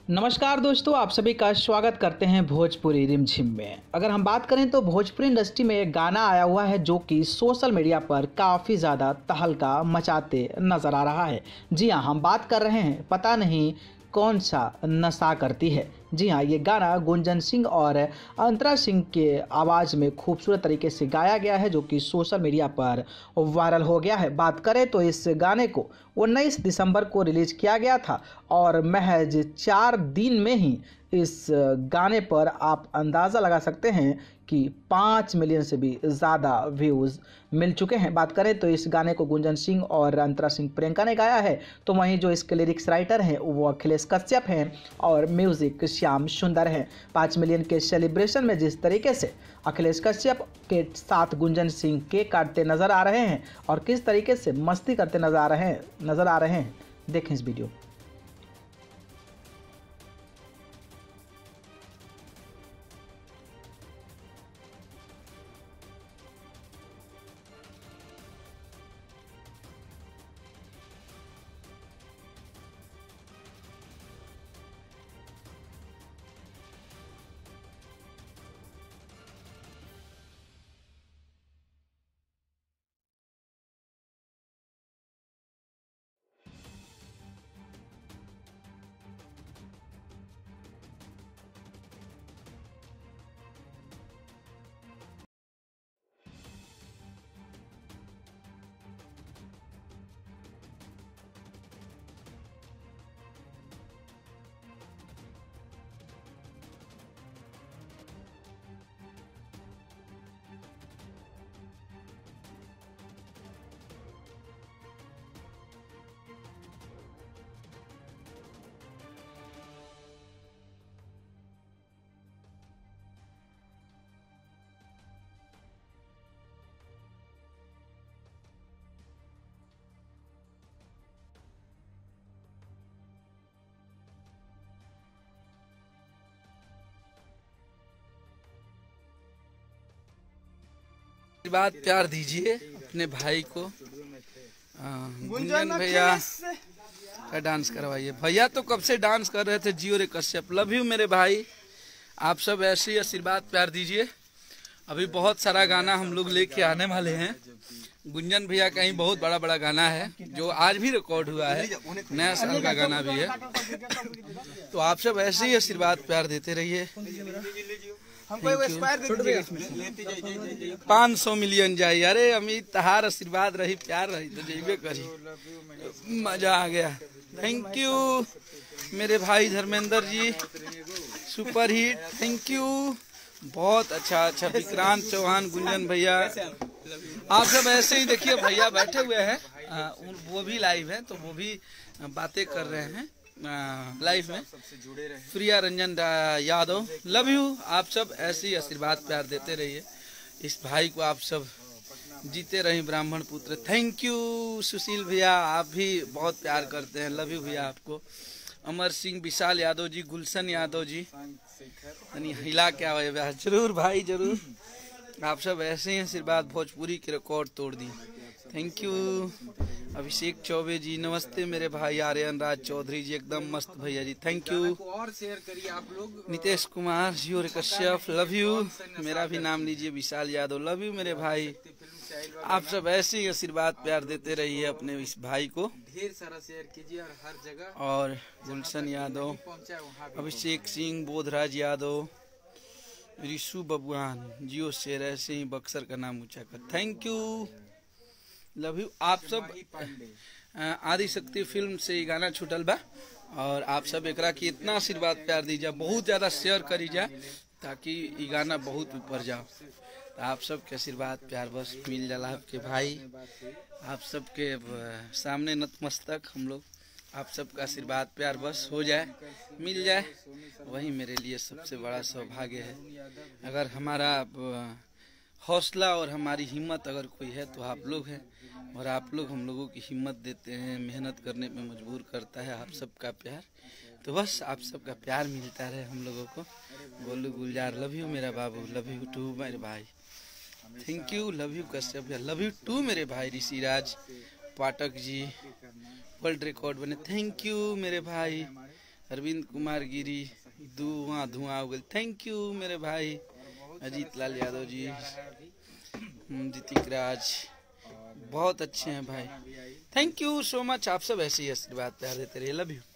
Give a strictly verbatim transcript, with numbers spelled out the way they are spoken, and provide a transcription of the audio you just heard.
नमस्कार दोस्तों, आप सभी का स्वागत करते हैं भोजपुरी रिमझिम में। अगर हम बात करें तो भोजपुरी इंडस्ट्री में एक गाना आया हुआ है जो कि सोशल मीडिया पर काफ़ी ज़्यादा तहलका मचाते नज़र आ रहा है। जी हाँ, हम बात कर रहे हैं पता नहीं कौन सा नशा करती है। जी हाँ, ये गाना गुंजन सिंह और अंतरा सिंह के आवाज़ में खूबसूरत तरीके से गाया गया है जो कि सोशल मीडिया पर वायरल हो गया है। बात करें तो इस गाने को उन्नीस दिसंबर को रिलीज किया गया था और महज चार दिन में ही इस गाने पर आप अंदाज़ा लगा सकते हैं कि पाँच मिलियन से भी ज़्यादा व्यूज़ मिल चुके हैं। बात करें तो इस गाने को गुंजन सिंह और अंतरा सिंह प्रियंका ने गाया है, तो वहीं जो इसके लिरिक्स राइटर हैं वो अखिलेश कश्यप हैं और म्यूज़िक श्याम सुंदर हैं। पाँच मिलियन के सेलिब्रेशन में जिस तरीके से अखिलेश कश्यप के साथ गुंजन सिंह केक काटते नज़र आ रहे हैं और किस तरीके से मस्ती करते नजर आ रहे हैं नज़र आ रहे हैं देखें इस वीडियो। बात प्यार दीजिए अपने भाई को। गुंजन भैया का डांस करवाइए। भैया तो कब से डांस कर रहे थे। जियो रे कश्यप, लव यू मेरे भाई। आप सब ऐसे ही आशीर्वाद प्यार दीजिए। अभी बहुत सारा गाना हम लोग लेके आने वाले हैं। गुंजन भैया का ही बहुत बड़ा बड़ा गाना है जो आज भी रिकॉर्ड हुआ है, नया साल का गाना भी है। तो आप सब ऐसे ही आशीर्वाद प्यार देते रहिए। पाँच सौ मिलियन जाए। अरे अमित तहार आशीर्वाद रही, प्यार रही तो जेबे करी। मजा आ गया। थैंक यू मेरे भाई Dharmendra ji, super hit. Thank you, बहुत अच्छा अच्छा। विक्रांत चौहान, गुंजन भैया, आप सब ऐसे ही देखिए। भैया बैठे हुए हैं, वो भी लाइव है तो वो भी बातें कर रहे हैं लाइव में। Priya Ranjan Yadav, love you. आप सब ऐसे ही आशीर्वाद प्यार देते रहिए। इस भाई को आप सब जीते रहे ब्राह्मण पुत्र। थैंक यू सुशील भैया, आप भी बहुत प्यार करते हैं। लव यू भैया आपको। अमर सिंह, विशाल यादव जी, गुलशन यादव जी, हिला क्या हुआ। जरूर भाई जरूर। आप सब ऐसे ही आशीर्वाद भोजपुरी के रिकॉर्ड तोड़ दी। Thank you. अभिषेक चौबे जी, नमस्ते मेरे भाई। आर्यन राज चौधरी जी, एकदम मस्त भैया जी, थैंक यू। और शेयर करिए आप लोग। नितेश कुमार, जियो रे कश्यप, लव यू। मेरा भी नाम लीजिए, विशाल यादव, लव यू मेरे भाई। आप सब ऐसे ही आशीर्वाद प्यार देते रहिए अपने इस भाई को। ढेर सारा शेयर कीजिए और हर जगह। और गुलशन यादव, अभिषेक सिंह, बोधराज यादव, रिशु बबुआन, जियो शेयर ऐसे ही बक्सर का नाम ऊंचा कर। Thank you, love you. आप सब आदि शक्ति फिल्म से ये गाना छूटल बा और आप सब एकरा की इतना आशीर्वाद प्यार दीजिए, बहुत ज्यादा शेयर करी जाए ताकि ये गाना बहुत ऊपर जाओ। तो आप सब के आशीर्वाद प्यार बस मिल जाला आपके भाई। आप सबके सामने नतमस्तक हम लोग। आप सबका आशीर्वाद प्यार बस हो जाए, मिल जाए, वही मेरे लिए सबसे बड़ा सौभाग्य है। अगर हमारा हौसला और हमारी हिम्मत अगर कोई है तो आप लोग हैं, और आप लोग हम लोगों की हिम्मत देते हैं, मेहनत करने में मजबूर करता है आप सबका प्यार। तो बस आप सबका प्यार मिलता रहे हम लोगों को। गोलू गुलजार, लव यू मेरा बाबू, लव यू टू मेरे भाई। Thank you, love you Kashyap, love you too मेरे भाई ऋषिराज पाठक जी। वर्ल्ड रिकॉर्ड बने, थैंक यू मेरे भाई। अरविंद कुमार गिरी धुआं धुआं हो गए। थैंक यू मेरे भाई अजीत लाल यादव जी, दितिक राज, बहुत अच्छे हैं भाई। Thank you so much. आप सब ऐसे ही आशीर्वाद प्यार देते रहिए। Love you.